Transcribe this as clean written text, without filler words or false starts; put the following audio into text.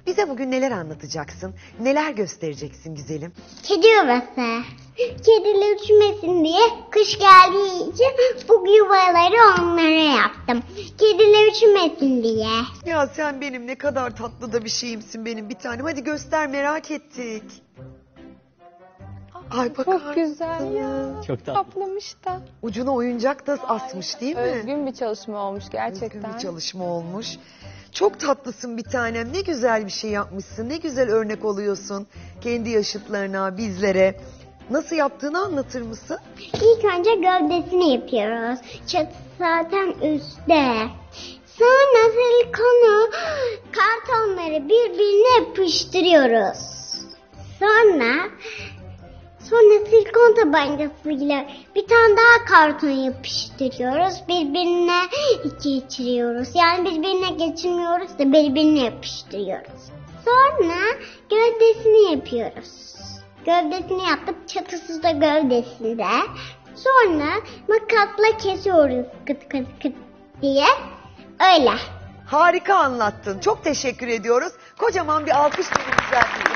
Bize bugün neler anlatacaksın? Neler göstereceksin güzelim? Kedi yuvası. Kediler üşümesin diye kış geldiği için bu yuvaları onlara yaptım. Kediler üşümesin diye. Ya sen benim ne kadar tatlı da bir şeyimsin benim bir tanem. Hadi göster, merak ettik. Ay bakar Çok güzel ya. mısınız? Çok tatlı. Kaplamış da. Ucuna oyuncak da asmış değil mi? Özgün bir çalışma olmuş gerçekten. Özgün bir çalışma olmuş. Çok tatlısın bir tanem. Ne güzel bir şey yapmışsın. Ne güzel örnek oluyorsun kendi yaşıtlarına, bizlere. Nasıl yaptığını anlatır mısın? İlk önce gövdesini yapıyoruz. Çatı zaten üstte. Sonra silikonu kartonları birbirine yapıştırıyoruz. Sonra silikon tabancasıyla bir tane daha karton yapıştırıyoruz. Birbirine geçiriyoruz. Yani birbirine geçirmiyoruz da birbirine yapıştırıyoruz. Sonra gövdesini yapıyoruz. Gövdesini yaptık. Çatısız da gövdesinde. Sonra makasla kesiyoruz kıt kıt kıt diye. Öyle. Harika anlattın. Çok teşekkür ediyoruz. Kocaman bir alkış verin güzel bir